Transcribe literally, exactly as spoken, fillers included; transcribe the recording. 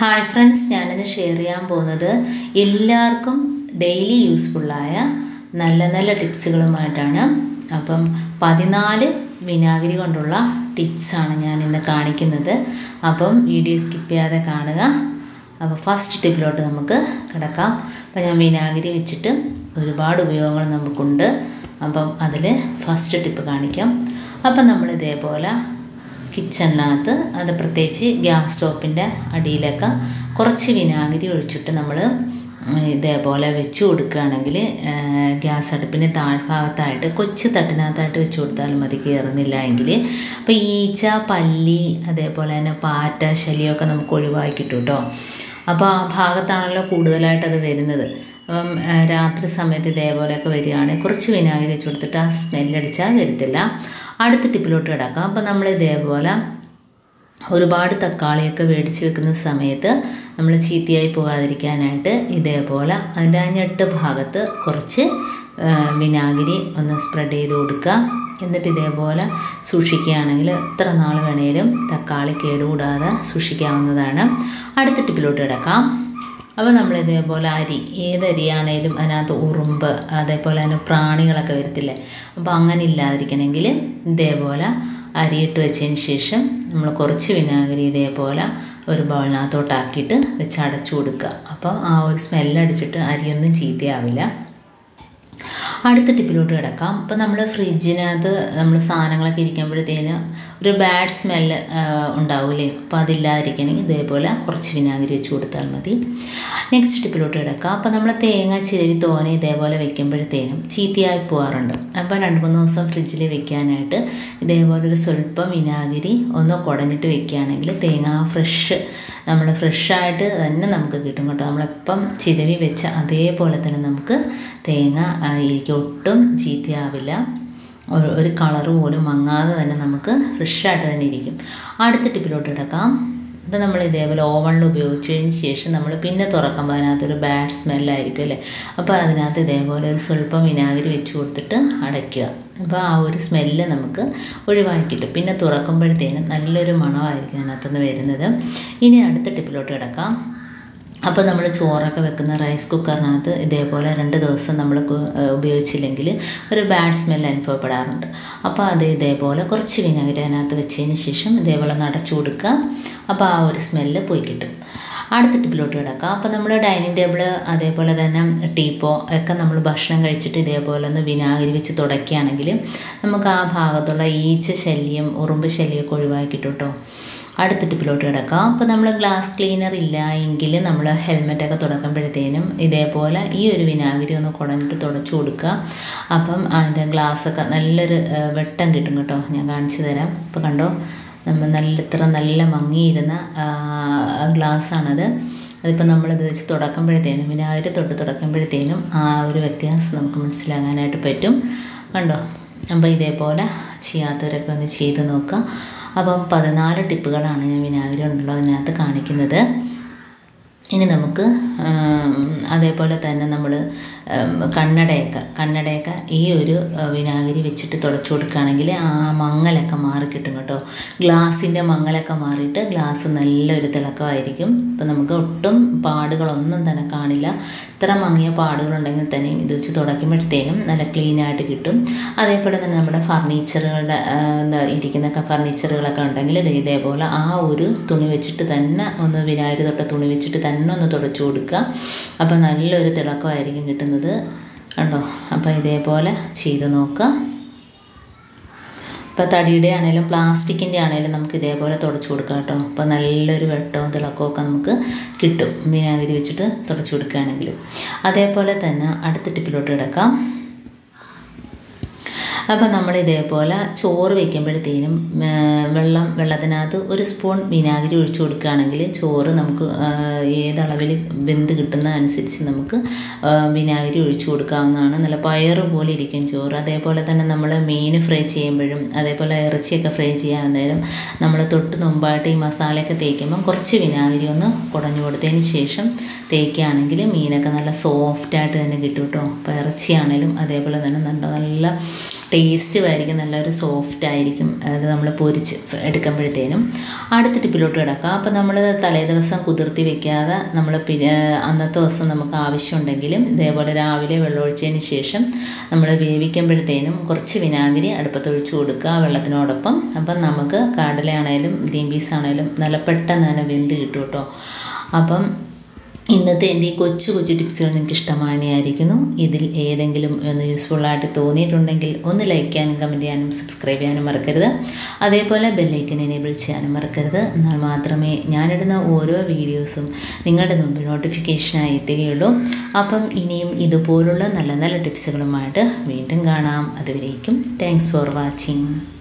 Hi friends, ഞാനിത് share ചെയ്യാൻ പോകുന്നത് എല്ലാവർക്കും ഡെയിലി യൂസ്ഫുള്ളായ നല്ല നല്ല ടിപ്സുകളുമായിട്ടാണ്. അപ്പം പതിനാല് വിനാഗിരി കൊണ്ടുള്ള ടിപ്സാണ് ഞാൻ ഇന്ന് കാണിക്കുന്നത്. അപ്പം വീഡിയോ സ്കിപ്പ് ചെയ്യാതെ കാണുക. അപ്പോൾ ഫസ്റ്റ് ടിപ്പിലോട്ട് നമുക്ക് കിടക്കാം. അപ്പം ഞാൻ വിനാഗിരി വെച്ചിട്ട് ഒരുപാട് ഉപയോഗങ്ങൾ നമുക്കുണ്ട്. അപ്പം അതിൽ ഫസ്റ്റ് ടിപ്പ് കാണിക്കാം. അപ്പം നമ്മൾ ഇതേപോലെ കിച്ചണിനകത്ത്, അത് പ്രത്യേകിച്ച് ഗ്യാസ് സ്റ്റോപ്പിൻ്റെ അടിയിലൊക്കെ കുറച്ച് വിനാഗിരി ഒഴിച്ചിട്ട് നമ്മൾ ഇതേപോലെ വെച്ച് കൊടുക്കുകയാണെങ്കിൽ ഗ്യാസ് അടുപ്പിന് താഴ്ഭാഗത്തായിട്ട് കൊച്ചു തട്ടിനകത്തായിട്ട് വെച്ച് കൊടുത്താൽ മതി, കയറുന്നില്ല എങ്കിൽ. അപ്പോൾ ഈച്ച, പല്ലി, അതേപോലെ തന്നെ പാറ്റ ശല്യമൊക്കെ നമുക്ക് ഒഴിവാക്കി കിട്ടും കേട്ടോ. അപ്പോൾ ആ ഭാഗത്താണല്ലോ കൂടുതലായിട്ട് അത് വരുന്നത്. അപ്പം രാത്രി സമയത്ത് ഇതേപോലെയൊക്കെ വരികയാണെങ്കിൽ കുറച്ച് വിനാഗിരി വെച്ച് കൊടുത്തിട്ട് ആ സ്മെല്ലടിച്ചാൽ വരത്തില്ല. അടുത്ത ടിപ്പിലോട്ട് കിടക്കാം. അപ്പം നമ്മൾ ഇതേപോലെ ഒരുപാട് തക്കാളിയൊക്കെ മേടിച്ച് വെക്കുന്ന സമയത്ത് നമ്മൾ ചീത്തയായി പോകാതിരിക്കാനായിട്ട് ഇതേപോലെ അതിൻ്റെ ആ ഞെട്ട് ഭാഗത്ത് കുറച്ച് വിനാഗിരി ഒന്ന് സ്പ്രെഡ് ചെയ്ത് കൊടുക്കുക. എന്നിട്ട് ഇതേപോലെ സൂക്ഷിക്കുകയാണെങ്കിൽ എത്ര നാൾ വേണേലും തക്കാളി കേടുകൂടാതെ സൂക്ഷിക്കാവുന്നതാണ്. അടുത്ത ടിപ്പിലോട്ട് കിടക്കാം. അപ്പോൾ നമ്മൾ ഇതേപോലെ അരി, ഏതരിയാണേലും അതിനകത്ത് ഉറുമ്പ്, അതേപോലെ തന്നെ പ്രാണികളൊക്കെ വരത്തില്ലേ. അപ്പോൾ അങ്ങനെ ഇല്ലാതിരിക്കണമെങ്കിൽ ഇതേപോലെ അരിയിട്ട് വെച്ചതിന് ശേഷം നമ്മൾ കുറച്ച് വിനാഗിരി ഇതേപോലെ ഒരു ബൗളിനകത്തോട്ടാക്കിയിട്ട് വെച്ച് അടച്ചു കൊടുക്കുക. അപ്പം ആ ഒരു സ്മെല്ലടിച്ചിട്ട് അരിയൊന്നും ചീത്തയാവില്ല. അടുത്ത ടിപ്പിലോട്ട് കിടക്കാം. അപ്പോൾ നമ്മൾ ഫ്രിഡ്ജിനകത്ത് നമ്മൾ സാധനങ്ങളൊക്കെ ഇരിക്കുമ്പോഴത്തേന് ഒരു ബാഡ് സ്മെല്ല് ഉണ്ടാവില്ലേ. അപ്പോൾ അതില്ലാതിരിക്കണമെങ്കിൽ ഇതേപോലെ കുറച്ച് വിനാഗിരി വെച്ച് കൊടുത്താൽ മതി. നെക്സ്റ്റ് ടിപ്പിലോട്ട് കിടക്കാം. അപ്പോൾ നമ്മൾ തേങ്ങ ചിരവി തോനെ ഇതേപോലെ വെക്കുമ്പോഴത്തേനും ചീത്തയായി പോകാറുണ്ട്. അപ്പോൾ രണ്ട് മൂന്ന് ദിവസം ഫ്രിഡ്ജിൽ വെക്കാനായിട്ട് ഇതേപോലെ ഒരു സ്വല്പം വിനാഗിരി ഒന്ന് കുടഞ്ഞിട്ട് വെക്കുകയാണെങ്കിൽ തേങ്ങ ഫ്രഷ് നമ്മൾ ഫ്രഷായിട്ട് തന്നെ നമുക്ക് കിട്ടും കേട്ടോ. നമ്മളെപ്പം ചിരവി വെച്ച അതേപോലെ തന്നെ നമുക്ക് തേങ്ങ ഇരിക്കും, ഒട്ടും ചീത്തയാവില്ല. ഒരു ഒരു കളറ് പോലും മങ്ങാതെ തന്നെ നമുക്ക് ഫ്രഷായിട്ട് തന്നെ ഇരിക്കും. അടുത്ത ടിപ്പിലോട്ട് കിടക്കാം. അപ്പോൾ നമ്മൾ ഇതേപോലെ ഓവണിൽ ഉപയോഗിച്ചതിന് ശേഷം നമ്മൾ പിന്നെ തുറക്കുമ്പോൾ അതിനകത്തൊരു ബാഡ് സ്മെല്ലായിരിക്കും അല്ലേ. അപ്പോൾ അതിനകത്ത് ഇതേപോലെ ഒരു സ്വല്പം വിനാഗിരി വെച്ച് കൊടുത്തിട്ട് അടയ്ക്കുക. അപ്പോൾ ആ ഒരു സ്മെല്ല് നമുക്ക് ഒഴിവാക്കിയിട്ട് പിന്നെ തുറക്കുമ്പോഴത്തേനും നല്ലൊരു മണമായിരിക്കും അതിനകത്തുനിന്ന് വരുന്നത്. ഇനി അടുത്ത ടിപ്പിലോട്ട് കിടക്കാം. അപ്പോൾ നമ്മൾ ചോറൊക്കെ വെക്കുന്ന റൈസ് കുക്കറിനകത്ത് ഇതേപോലെ രണ്ട് ദിവസം നമ്മൾ ഉപയോഗിച്ചില്ലെങ്കിൽ ഒരു ബാഡ് സ്മെൽ അനുഭവപ്പെടാറുണ്ട്. അപ്പോൾ അത് ഇതേപോലെ കുറച്ച് വിനാഗിരി അതിനകത്ത് വെച്ചതിന് ശേഷം ഇതേപോലെ നടച്ചു കൊടുക്കുക. അപ്പോൾ ആ ഒരു സ്മെല്ല് പോയി കിട്ടും. അടുത്ത ടിപ്പിലോട്ട് കിടക്കാം. അപ്പോൾ നമ്മൾ ഡൈനിങ് ടേബിൾ, അതേപോലെ തന്നെ ടീപ്പോ ഒക്കെ നമ്മൾ ഭക്ഷണം കഴിച്ചിട്ട് ഇതേപോലെ ഒന്ന് വിനാഗിരി വെച്ച് തുടയ്ക്കുകയാണെങ്കിൽ നമുക്ക് ആ ഭാഗത്തുള്ള ഈച്ച ശല്യം, ഉറുമ്പ് ശല്യമൊക്കെ ഒഴിവാക്കി കിട്ടും കേട്ടോ. അടുത്ത ടിപ്പിലോട്ട് കിടക്കാം. അപ്പോൾ നമ്മൾ ഗ്ലാസ് ക്ലീനർ ഇല്ല എങ്കിൽ നമ്മൾ ഹെൽമെറ്റൊക്കെ തുടക്കുമ്പോഴത്തേനും ഇതേപോലെ ഈ ഒരു വിനാഗിരി ഒന്ന് കുടഞ്ഞിട്ട് തുടച്ചു കൊടുക്കുക. അപ്പം അതിൻ്റെ ഗ്ലാസ്സൊക്കെ നല്ലൊരു വെട്ടം കിട്ടും കേട്ടോ. ഞാൻ കാണിച്ചു തരാം. ഇപ്പോൾ കണ്ടോ, നമ്മൾ നല്ല ഇത്ര നല്ല മങ്ങിയിരുന്ന ഗ്ലാസ്സാണത്. അതിപ്പോൾ നമ്മളിത് വെച്ച് തുടക്കുമ്പോഴത്തേനും വിനാഗിരി തൊട്ട് തുടക്കുമ്പോഴത്തേനും ആ ഒരു വ്യത്യാസം നമുക്ക് മനസ്സിലാകാനായിട്ട് പറ്റും. കണ്ടോ. അപ്പോൾ ഇതേപോലെ ചെയ്യാത്തവരൊക്കെ ഒന്ന് ചെയ്ത് നോക്കുക. അപ്പം പതിനാല് ടിപ്പുകളാണ് ഞാൻ വിനാഗിരി കൊണ്ടുള്ള അതിനകത്ത് കാണിക്കുന്നത്. ഇനി നമുക്ക് അതേപോലെ തന്നെ നമ്മൾ കണ്ണടയൊക്കെ കണ്ണടയൊക്കെ ഈ ഒരു വിനാഗിരി വെച്ചിട്ട് തുടച്ചു കൊടുക്കുകയാണെങ്കിൽ ആ മങ്ങലൊക്കെ മാറിക്കിട്ടും കേട്ടോ. ഗ്ലാസിൻ്റെ മങ്ങലൊക്കെ മാറിയിട്ട് ഗ്ലാസ് നല്ലൊരു തിളക്കമായിരിക്കും. ഇപ്പം നമുക്ക് ഒട്ടും പാടുകളൊന്നും തന്നെ കാണില്ല. ഇത്ര മങ്ങിയ പാടുകളുണ്ടെങ്കിൽ തന്നെയും ഇത് വെച്ച് തുടയ്ക്കുമ്പോഴത്തേനും നല്ല ക്ലീനായിട്ട് കിട്ടും. അതേപോലെ തന്നെ നമ്മുടെ ഫർണിച്ചറുകളുടെ എന്താ ഇരിക്കുന്നൊക്കെ ഫർണിച്ചറുകളൊക്കെ ഉണ്ടെങ്കിൽ ഇത് ഇതേപോലെ ആ ഒരു തുണി വെച്ചിട്ട് തന്നെ ഒന്ന് വിനാഗിരി തൊട്ട തുണി വെച്ചിട്ട് തന്നെ ഒന്ന് തുടച്ചു കൊടുക്കുക. അപ്പോൾ നല്ലൊരു തിളക്കമായിരിക്കും കിട്ടുന്നത് കണ്ടോ. അപ്പോൾ ഇതേപോലെ ചെയ്ത് നോക്കുക. ഇപ്പോൾ തടിയുടെ ആണെങ്കിലും പ്ലാസ്റ്റിക്കിൻ്റെ ആണെങ്കിലും നമുക്ക് ഇതേപോലെ തുടച്ചു കൊടുക്കാം കേട്ടോ. അപ്പോൾ നല്ലൊരു വെട്ടവും തിളക്കവും ഒക്കെ നമുക്ക് കിട്ടും വിനാഗിരി വെച്ചിട്ട് തുടച്ചു കൊടുക്കുകയാണെങ്കിലും. അതേപോലെ തന്നെ അടുത്ത ടിപ്പിലോട്ട് കിടക്കാം. അപ്പോൾ നമ്മൾ ഇതേപോലെ ചോറ് വയ്ക്കുമ്പോഴത്തേനും വെള്ളം വെള്ളത്തിനകത്ത് ഒരു സ്പൂൺ വിനാഗിരി ഒഴിച്ചു കൊടുക്കുകയാണെങ്കിൽ ചോറ് നമുക്ക് ഏതളവിൽ വെന്ത് കിട്ടുന്ന അനുസരിച്ച് നമുക്ക് വിനാഗിരി ഒഴിച്ചു കൊടുക്കാവുന്നതാണ്. നല്ല പയറ് പോലെ ഇരിക്കും ചോറ്. അതേപോലെ തന്നെ നമ്മൾ മീൻ ഫ്രൈ ചെയ്യുമ്പോഴും അതേപോലെ ഇറച്ചിയൊക്കെ ഫ്രൈ ചെയ്യാൻ നേരം നമ്മൾ തൊട്ട് മുമ്പായിട്ട് ഈ മസാലയൊക്കെ തേക്കുമ്പം കുറച്ച് വിനാഗിരി ഒന്ന് കുടഞ്ഞു കൊടുത്തതിന് ശേഷം തേക്കുകയാണെങ്കിൽ മീനൊക്കെ നല്ല സോഫ്റ്റായിട്ട് തന്നെ കിട്ടും കേട്ടോ. അപ്പോൾ ഇറച്ചിയാണേലും അതേപോലെ തന്നെ നല്ല നല്ല ടേസ്റ്റും ആയിരിക്കും, നല്ലൊരു സോഫ്റ്റ് ആയിരിക്കും അത് നമ്മൾ പൊരിച്ച് എടുക്കുമ്പോഴത്തേനും. അടുത്ത ടിപ്പിലോട്ട് കിടക്കാം. അപ്പോൾ നമ്മൾ തലേ ദിവസം കുതിർത്തി വെക്കാതെ നമ്മൾ അന്നത്തെ ദിവസം നമുക്ക് ആവശ്യമുണ്ടെങ്കിലും ഇതേപോലെ രാവിലെ വെള്ളമൊഴിച്ചതിന് ശേഷം നമ്മൾ വേവിക്കുമ്പോഴത്തേനും കുറച്ച് വിനാഗിരി അടുപ്പത്തൊഴിച്ച് കൊടുക്കുക വെള്ളത്തിനോടൊപ്പം. അപ്പം നമുക്ക് കടലയാണേലും ഗ്രീൻ പീസ് ആണേലും നല്ല പെട്ടെന്ന് തന്നെ വെന്ത് കിട്ടും കേട്ടോ. അപ്പം ഇന്നത്തെ എൻ്റെ ഈ കൊച്ചു കൊച്ചു ടിപ്സുകൾ നിങ്ങൾക്ക് ഇഷ്ടമായിരിക്കുന്നു. ഇതിൽ ഏതെങ്കിലും ഒന്ന് യൂസ്ഫുള്ളായിട്ട് തോന്നിയിട്ടുണ്ടെങ്കിൽ ഒന്ന് ലൈക്ക് ചെയ്യാനും കമൻറ്റ് ചെയ്യാനും സബ്സ്ക്രൈബ് ചെയ്യാനും മറക്കരുത്. അതേപോലെ ബെല്ലൈക്കൻ എനേബിൾ ചെയ്യാനും മറക്കരുത്. എന്നാൽ മാത്രമേ ഞാനിടുന്ന ഓരോ വീഡിയോസും നിങ്ങളുടെ മുമ്പിൽ നോട്ടിഫിക്കേഷനായി എത്തുകയുള്ളൂ. അപ്പം ഇനിയും ഇതുപോലുള്ള നല്ല നല്ല ടിപ്സുകളുമായിട്ട് വീണ്ടും കാണാം. അതുവരേക്കും താങ്ക്സ് ഫോർ വാച്ചിങ്.